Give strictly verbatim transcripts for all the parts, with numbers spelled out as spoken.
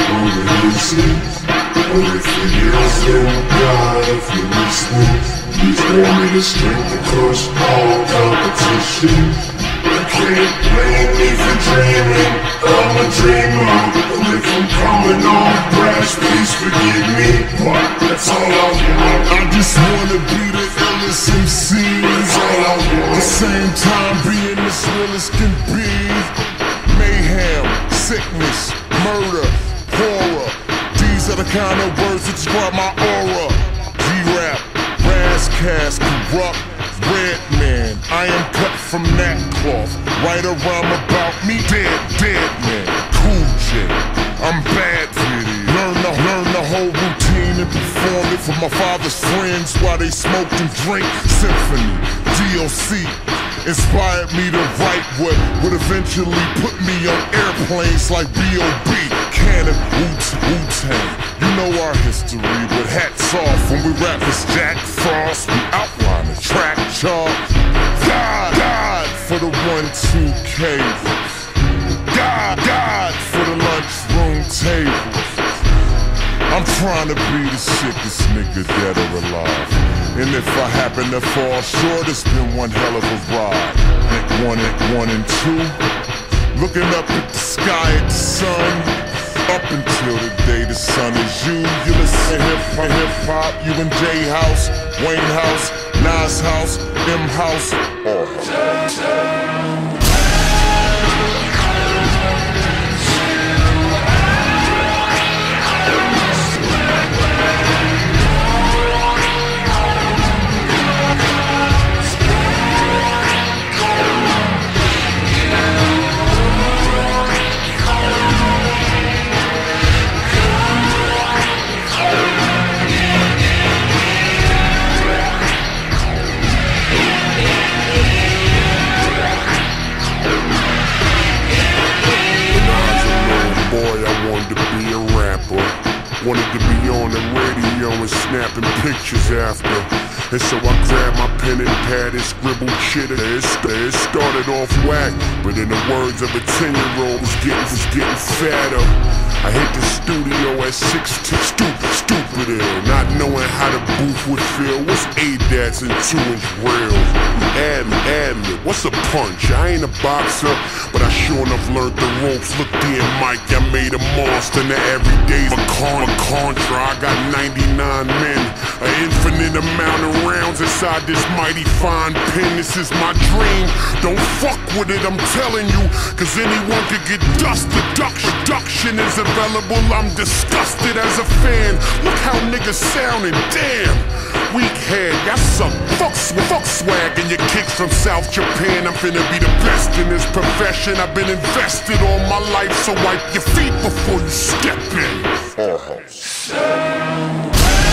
or it isn't. But if it is, then God, if you're listening, please want me to strengthen, crush all competition. You can't blame me for dreaming, I'm a dreamer. And if I'm coming off brash, please forgive me, but that's all I want. I just wanna be the illest M C, That's all I want. at the same time being as real as can be. Mayhem, sickness, murder, horror, these are the kind of words that describe my aura. G-Rap, Razzcast, corrupt, red man, I am cut from that cloth. Write a rhyme about me, dead, dead man. Cool J, I'm bad with it. Learn the, learn the whole routine and perform it for my father's friends while they smoked and drink. Symphony, D L C inspired me to write what would eventually put me on airplanes like B O B Cannon, Wu-Tang. You know our history, but hats off when we rap as Jack Frost. We outline the track chart. God, God for the one two cables. God, God for the lunchroom tables. I'm trying to be the sickest nigga dead or alive. And if I happen to fall short, it's been one hell of a ride. At one and one and two, looking up at the sky at the sun. Up until the day the sun is you. You listen to hip hop, hip hop. You and J House, Wayne House, Nas House, M House, all house. Wanted to be on the radio and snapping pictures after. And so I grabbed my pen and pad and scribbled shit. It started off whack, but in the words of a ten-year-old, was getting, was getting fatter. I hit the studio at sixteen, stupid, stupid ill, not knowing how the booth would feel. What's A D A Ts and two-inch rails? Ad-lib, ad-lib, what's a punch? I ain't a boxer, but I sure enough learned the ropes. Look, dear Mike, I made a monster. Now every day's a con, a contra. I got ninety-nine men, an infinite amount of rounds inside this mighty fine pen. This is my dream. Don't fuck with it, I'm telling you, cause anyone could get dusted. Production is available, I'm disgusted as a fan. Look how niggas sounding, damn. Weak head, y'all suck. Fuck, fuck swag and your kicks from South Japan. I'm finna be the best in this profession. I've been invested all my life, so wipe your feet before you step in. Uh-huh.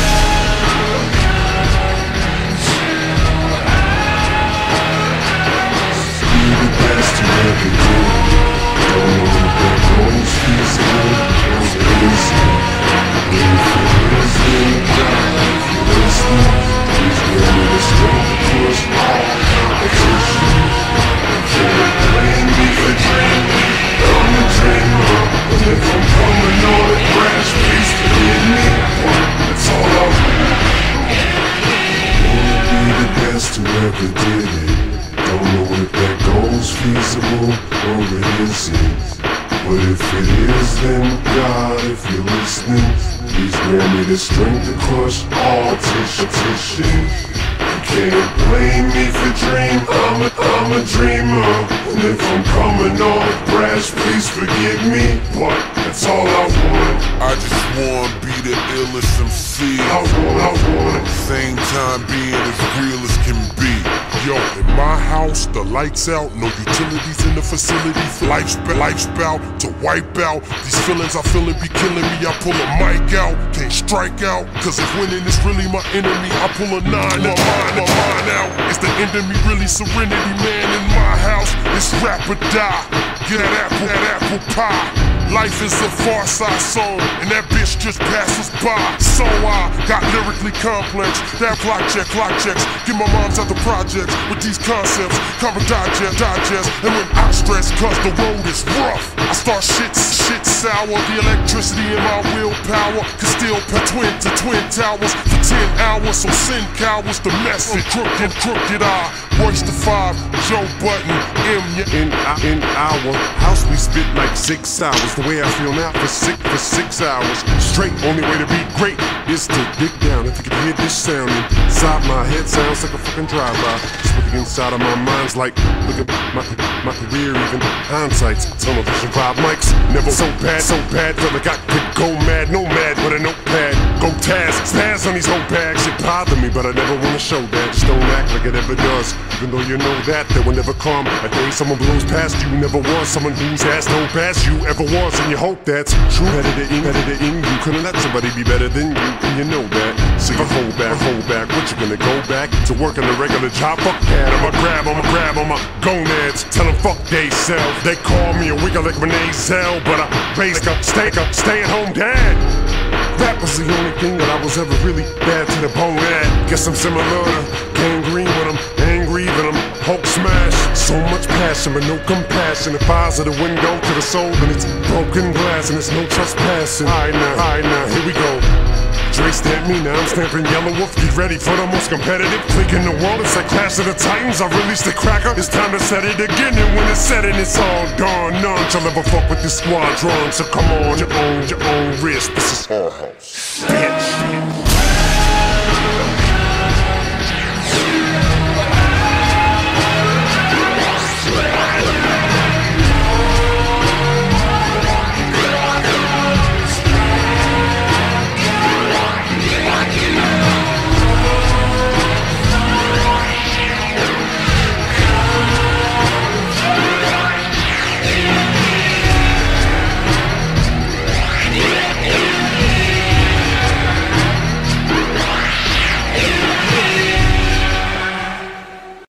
Whoever did it, don't know if that goal's feasible or it isn't. But if it is, then God, if you're listening, please grant me the strength to crush all competition. You can't blame me for dream, I'm a, I'm a dreamer. And if I'm coming off brash, please forgive me, but that's all I want. I just wanna be the illest M C. I want, I want. Same time being as real as can be. Yo, in my house, the lights out, no utilities in the facility. Life's, life's bout to wipe out these feelings I feel it be killing me. I pull a mic out, can't strike out, cause if winning is really my enemy, I pull a nine and mine, my mind out. It's the end of me, really serenity, man. In my house, it's rap or die. Get that apple, that apple pie. Life is a farce I song, and that bitch cash just passes by. So I got lyrically complex. That clock check, clock checks. Get my moms out the projects with these concepts. Cover digest, digest. And when I stress, cause the road is rough, I start shit, shit sour. The electricity in my willpower can still put twin to twin towers for ten hours. So send cowards the message. Crooked, crooked eye. Royce the five, Joe Button, M. In, in our house we spit like six hours. The way I feel now for six, for six hours straight. Only way to be great is to dig down. If you can hear this sound inside my head, sounds like a fucking drive-by. Just with the inside of my mind's like, look at my, my career, even hindsight's tunnel vision. Five mics, never so bad, so bad. Feel like I could go mad, no mad, but a notepad. Go Taz, spaz on these whole bags. It bother me, but I never wanna show that. Just don't act like it ever does. Even though you know that there will never come a day someone blows past you. Never was someone who's as dope as you ever was, and you hope that's true. Better than better than you. Couldn't let somebody be better than you, and you know that. So you hold back, hold back. What you gonna go back to working a regular job? Fuck that. I'ma grab, I'ma grab on my gonads. Tell them fuck they self. They call me a wiggle like Renee Zell, but I raised up, stay up, stay at home dad. Rap was the only thing that I was ever really bad to the bone at. Guess I'm similar to Gangrene when I'm angry, then I'm Hulk smash. So much passion but no compassion. If eyes are the window to the soul, then it's broken glass and it's no trespassing. Alright now, alright now, here we go. Dre stamped me, now I'm stamping Yellow Wolf. Get ready for the most competitive click in the world. It's like Clash of the Titans. I released the cracker. It's time to set it again, and when it's set and it's all done, none shall ever fuck with this squadron. So come on, your own, your own risk. This is our house.